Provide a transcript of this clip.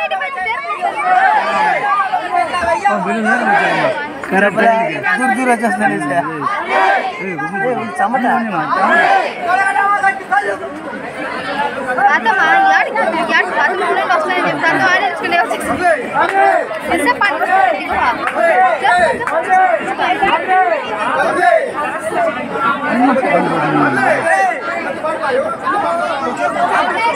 दूर दूर వచ్చేస్తాను చెమట आता मान यार यार बात में वस्ता है जब तक आने इसके लिए इससे पानी देखो